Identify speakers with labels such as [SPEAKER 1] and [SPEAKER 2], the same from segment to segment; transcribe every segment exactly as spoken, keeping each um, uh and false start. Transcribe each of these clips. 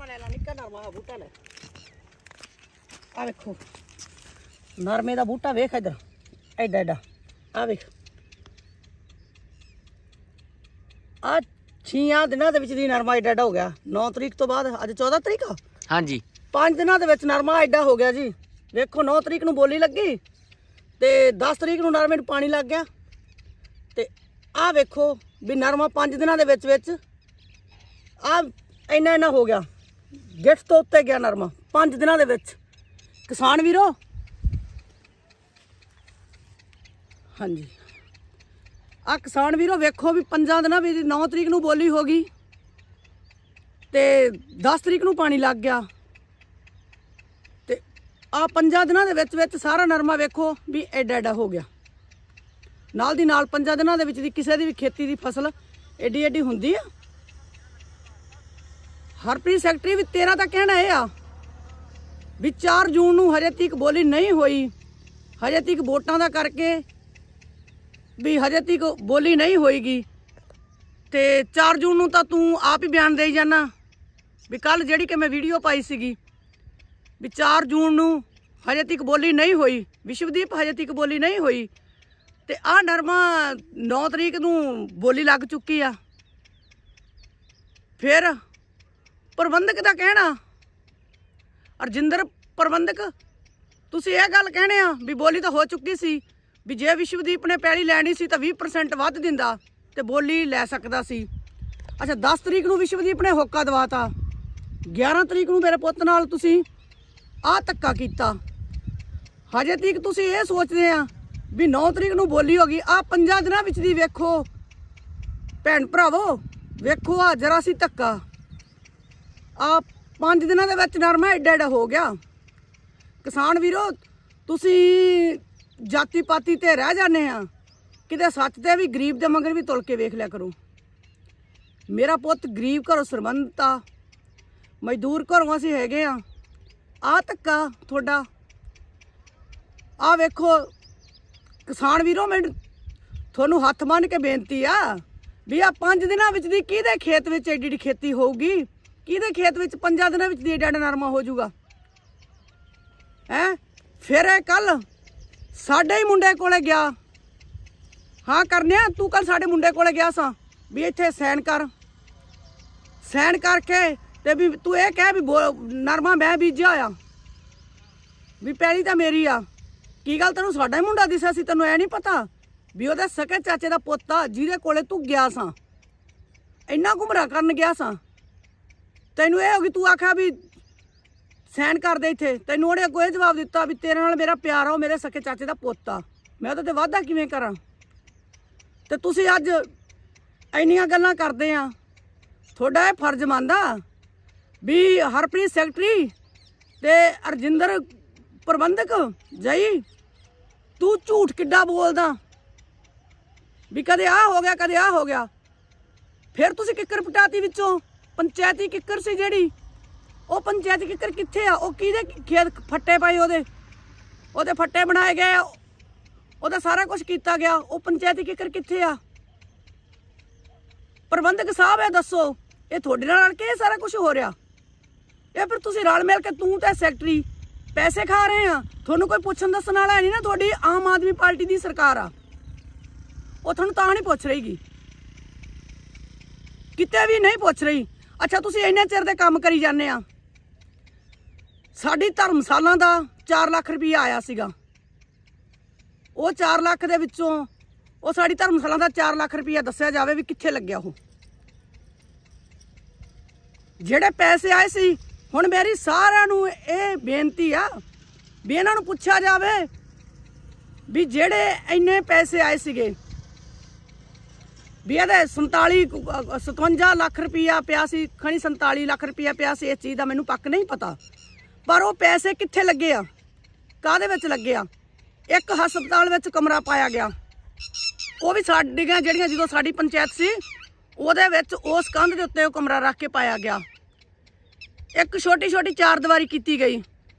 [SPEAKER 1] नरमा ले ला निक्का नरमा बूटा ले आ देखो नरमे दा बूटा वेख इधर एडा एडा आ वेख आ छियां दिनां दे विच दी नरमा एडा एडा हो गया। नौ तरीक तो बाद अज चौदह तरीक आ हाँ जी पांच दिनां दे विच नरमा एडा हो गया जी। देखो नौ तरीक नूं बोली लगी ते दस तरीक नूं नरमे नूं पानी लग गया ते आ वेखो भी नरमा पांच दिनां दे विच विच आ इन्ना इन्ना हो गया। गिट्ठ तो उत्ते गया नरमा पांच दिनां दे विच। किसान वीरो हाँ जी आ किसान वीरो वेखो भी पंजा दिनां भी नौ तरीक नूं बोली हो गई ते दस तरीक नूं पानी लग गया ते आ पंजा दिनां दे विच विच सारा नरमा वेखो भी एडा एडा हो गया। नाल दी नाल पंजा दिनां दे विच दी किसी दी भी खेती दी फसल एडी एडी हुंदी आ। हरप्रीत सैकटरी भी तेरा तो कहना है आ भी चार जून नूं हजे तक बोली नहीं होई हजे तक वोटां दा करके भी हजे तक बोली नहीं होएगी ते चार जून नूं तां तू आप ही बयान देई जाना भी कल जिहड़ी कि मैं वीडियो पाई सीगी भी चार जून नूं हजे तक बोली नहीं होई विश्वदीप हजे तक बोली नहीं होई ते आ नरमा नौ तरीक नूं बोली लग चुकी आ। फिर प्रबंधक का कहना अरजिंदर प्रबंधक तुसी ये गल कहने आ भी बोली तो हो चुकी सी भी जे विश्वदीप ने पैली लैनी सी तो बीस परसेंट वध दिंदा ते बोली लै सकदा सी। अच्छा दस तरीक नूं विश्वदीप ने होका दवाता ग्यारह तरीक नूं मेरे पुत्त नाल तुसी आ धक्का कीता। हजे तक तुसी ये सोचदे आ भी नौ तरीक नूं बोली होगी आ पंजा दिनां विच दी वेखो भैन भरावो वेखो आ जरा सी धक्का आ पांच दिनों के विच नरमा एडा एडा हो गया। किसान वीरो तुसी जाति पाति ते रह जाने आ किते सच ते भी गरीब दे मगर भी तुल के वेख लिया करो। मेरा पुत गरीब घरों सरबंधत आ मजदूर घरों असीं हैगे आ आ धक्का तुहाडा आ वेखो किसान वीरो मैं तुहानूं हत्थ बन के बेनती आ भी आ पांच दिनों विच दी किहदे खेत विच एडी एडी खेती होऊगी किहदे खेत विच पंजा दिनों विच दी एडा एडा नरमा हो जाऊगा है। फिर कल साडे ही मुंडे कोले गया हाँ करने तू कल साडे मुंडे कोले गया सा भी इत्थे सैन कर सैन करके ते भी तू ये कह भी नरमा मैं बीजा होया भी पैली तो मेरी आ की गल तेनों साडा ही मुंडा दिसा सी तेनों ऐ नहीं पता भी ओहदे सके चाचे दा पुत्त आ जिहदे कोले तू गया सा इन्ना घुमरा करन गया सा तैनू ये होगी तू आखा भी सैन कर दे इत्थे तैनू उहने अगों जवाब दिता भी तेरे नाल मेरा प्यार आ मेरे सके चाचे दा पुत्त आ मैं ओहदे ते वादा किवें करां ते तुसीं अज इन्नियां गल्लां करदे आ तुहाडा ये फर्ज बनदा भी हरप्रीत सैकटरी ते अरजिंदर प्रबंधक जई तू झूठ किड्डा बोलदा भी कदे आ हो गया कदे आ हो गया। फिर तुसीं किक्कर पटाती विचों पंचायती किक्कर सी जिहड़ी वो पंचायती किक्कर कित्थे आ किहदे खेत फट्टे पाए ओहदे ओहदे फट्टे बनाए गए ओहदा सारा कुछ किया गया वो पंचायती किक्कर कित्थे आ। प्रबंधक साहब है दसो ये तुहाडे नाल के सारा कुछ हो रहा ये फिर तुसीं रल मिल के तू ते सैकटरी पैसे खा रहे हैं थोनू कोई पुछन दसन वाला नहीं ना। थोड़ी आम आदमी पार्टी की सरकार आ वो थोनू तां नहीं पुछ रहीगी किते भी नहीं पुछ रही। अच्छा तुसीं इन्ने चिर दे काम करी जाने आ साडी धर्मशाला दा चार लाख रुपया आया सीगा वो चार लाख दे विचों वो साडी धर्मशाला दा चार लाख रुपया दस्सिया जावे भी कित्थे लग्या हो जिहड़े पैसे आए सी हुण मेरी सारिआं नूं ये बेनती आ भी इन्हां नूं पुछिया जावे भी जिहड़े इन्ने पैसे आए सीगे भी ये संताली सतवंजा लाख रुपया पिया सी खणी संताली लाख रुपया पिया सी। इस चीज़ का मैनू पक्क नहीं पता पर वो पैसे कित्थे लगे आ काहदे विच लगे आ। एक हस्पताल विच कमरा पाया गया वो भी साडियां जिहड़ियां जदों साडी पंचायत सी उहदे विच उस कंध दे उत्ते कमरा रख के पाया गया। एक छोटी छोटी चार दीवारी की गई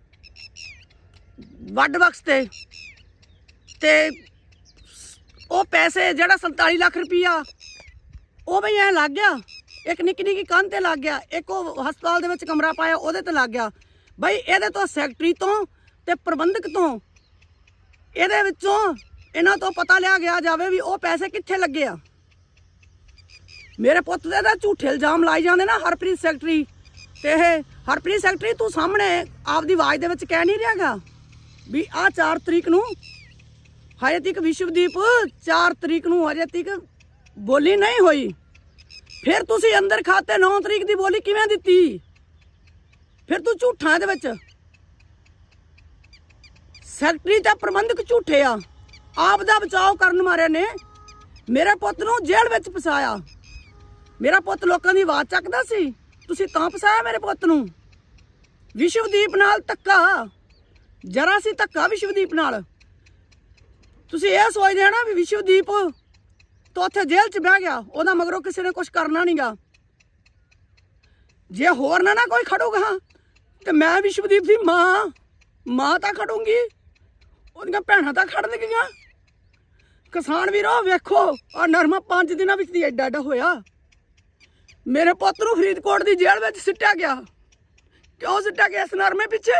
[SPEAKER 1] वड बक्स ते ते वो पैसे जड़ा संताली लाख रुपया वो भी ऐ लग गया एक निक्की निक्की कंध ते लग गया, एक वो हस्पताल दे विच कमरा पाया उहदे ते लग गया। बई इहदे तो सैकटरी तो ते प्रबंधक तो इहदे विचों इन्हां तो पता लिया गया जावे भी वो पैसे कित्थे लगे आ। मेरे पुत्त दे तां झूठे इल्जाम लाई जांदे ना हरप्रीत सैकटरी ते हरप्रीत सैकटरी तू सामने आपदी आवाज़ दे विच कह नहीं रहागा भी आ चार तरीक नूं हजे तक विश्वदीप चार तरीक नूं हजे तक बोली नहीं हुई, फिर तुसी अंदर खाते नौ तरीक की बोली किवें दित्ती? फिर तू झूठा दे विच सैकटरी ते प्रबंधक झूठे आ। आप दा बचाव करन मारे ने मेरे पुत्त नूं जेल विच फसाया। मेरा पुत्त लोकां दी आवाज़ चकदा सी, तुसी तां फसाया मेरे पुत्त नूं। विश्वदीप नाल धक्का जरा सी धक्का विश्वदीप नाल। तुसी ये सोचदे ना भी विश्वदीप तो उत्थे जेल च बह गया, ओहदा मगरों किसी ने कुछ करना नहीं गा। जे होर ना ना कोई खड़ूगा तो मैं विश्वदीप दी मां मां तां खड़ूंगी, ओहदियां भैणां तां खड़नगियां। किसान वीरो वेखो आ नरमा पांच दिनां विच दी एडा एडा होया। मेरे पुत्त नूं फरीदकोट दी जेल विच सिट्टिया गया। क्यों सिट्टिया गया? इस नरमे पिछे,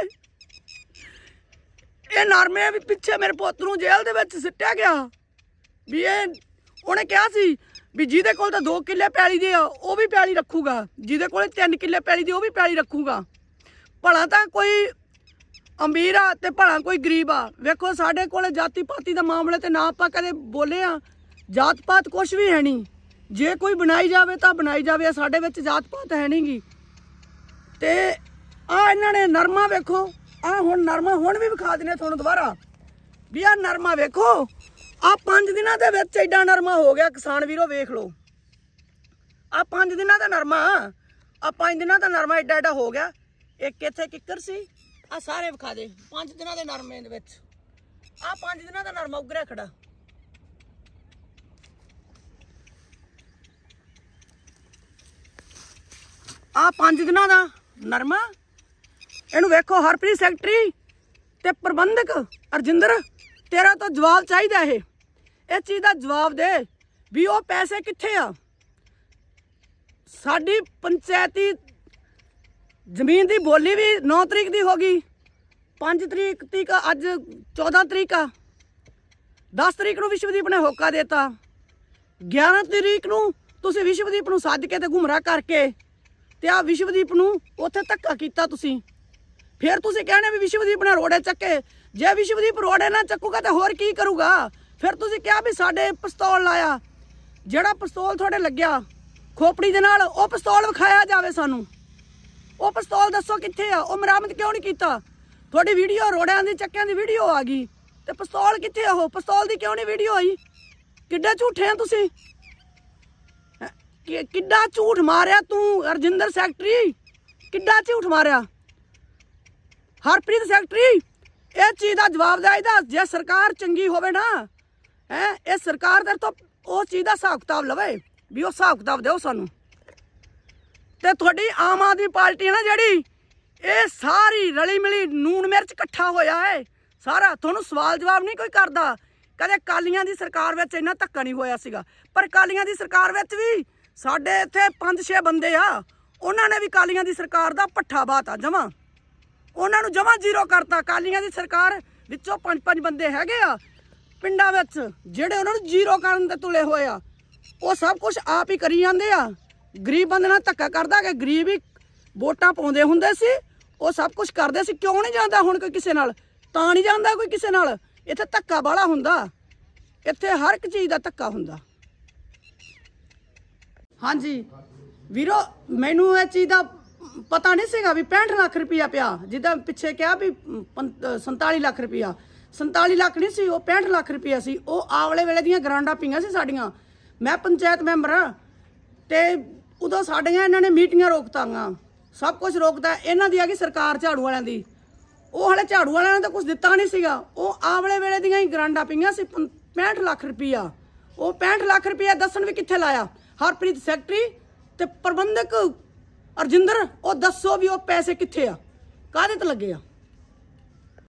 [SPEAKER 1] ये नरमे पिछे मेरे पुत्त नूं जेल दे विच सिट्टिया गया भी ये उन्हें कहा सी भी जिहदे कोल तां दो किले पैली दे वो भी पैली रखूगा, जिहदे कोल तीन किले पैली दी वो भी पैली रखूगा। भला तां कोई अमीर आ ते भला कोई गरीब आ। वेखो साडे कोल जाति पाति दा मामले ते ना आपां कदे बोले आ, जात पात कुछ भी है नहीं। जे कोई बनाई जावे तां बनाई जावे, साडे विच जात पात है नहीं गी। ते आ इन्हां ने नरमा वेखो, आ हुण नरमा हुण भी विखा देने तुहानूं दोबारा भी आ नरमा वेखो। आ पांच दिनां दे विच एडा नरमा हो गया। किसान वीरो वेख लो, आ पांच दिनां दा नरमा, आ पांच दिनां दा नरमा एडा एडा हो गया। एक इत्थे किक्कर सी, आ सारे विखा दे पांच दिनां दे नरमे दे विच। आ पांच दिनां दा नरमा उगरिया खड़ा। आ पांच दिनां दा नरमा, इनू वेखो। हरप्रीत सैकटरी ते प्रबंधक अरजिंदर तेरा तो जवाब चाहिए है, इस चीज़ का जवाब दे भी वो पैसे कित्थे आ। साडी पंचायती जमीन की बोली भी नौ तरीक की हो गई, पाँच तरीक तक अज चौदह तरीक आ, दस तरीक नूं विश्वदीप ने होका देता, ग्यारह तरीक नूं तुसीं विश्वदीप नूं सद के ते गुमराह करके ते आ विश्वदीप नूं उत्थे धक्का कीता तुसीं। फिर तुसीं कहने भी विश्वदीप ने रोड़े चक्के। जे विश्वदीप रोड़े ना चकूगा तो होर की करूगा? फिर तुसीं क्या भी साडे पिस्तौल लाया, जिहड़ा पिस्तौल थोड़े लग्या खोपड़ी दे नाल, ओ पिस्तौल विखाया जावे सानू। ओ पिस्तौल दसो कित्थे आ? ओ मरामत क्यों नहीं कीता? थोड़ी वीडियो रोड़ियां दी चक्कियां दी वीडियो आ गई ते पिस्तौल कित्थे आ? पिस्तौल दी क्यों नहीं वीडियो आई? किड्डे झूठे आ तुसीं, किड्डा झूठ मारिया तू अरजिंदर सैकटरी, किड्डा झूठ मारिया। हरप्रीत सैकटरी इस चीज़ का जवाब दे दस। जे सरकार चंगी होवे ना है, ये सरकार दे तो उस चीज़ का हिसाब किताब लवे भी वो हिसाब किताब दो सानू। ते थोड़ी आम आदमी पार्टी है ना जिहड़ी, ये सारी रली मिली नून मिर्च इकट्ठा होया है सारा। तुहानू सवाल जवाब नहीं कोई करदा। कदे कालियां दी सरकार विच इन्ना धक्का नहीं होया सीगा, पर कालियां दी सरकार विच भी साडे इत्थे पंज छे बंदे आ, उन्हां ने भी कालियां दी सरकार दा पट्ठा बाता जमा, उन्होंने जमा जीरो करता। कालियां दी सरकार विचों पंज पंज बंदे हैगे आ पिंडां विच जिहड़े उन्होंने जीरो करन ते तुले होए आ। वो सब कुछ आप ही करी जांदे आ। गरीब बंदे नाल धक्का करदा कि गरीब ही वोटां पाउंदे हुंदे सी, वो सब कुछ करदे सी। क्यों नहीं जांदा हुण कोई किसे नाल? तां नहीं जांदा कोई किसे नाल। इत्थे धक्का बाला हुंदा, इत्थे हर एक चीज़ दा धक्का हुंदा। हाँ जी वीरो, मैनू इस चीज़ का पता नहीं सीगा भी पैंठ लाख रुपया पिया, जिदा पिछे क्या भी संताली लाख रुपया, संताली लाख नहीं सी, वो पैंठ लाख रुपया सी। वो आवले वेले दियां ग्रांटां पईयां सी साडियां। मैं पंचायत मैंबर हाँ ते उदों साडियां इन्हां ने मीटिंगां रोकतांगा, सब कुछ रोकता। इन्हां दी आ गई सरकार झाड़ू वालियां दी, वो हले झाड़ू वालियां ने तो कुछ दिता नहीं सीगा। वो आवले वेले दियां ही ग्रांटां पईयां सी पैंठ लाख रुपया। वो पैंठ लाख रुपया दसन भी कित्थे लाया? हरप्रीत सैकटरी ते प्रबंधक अरजिंदर, वो दसो भी वो पैसे कित्थे आ, काहदे ते लगे आ?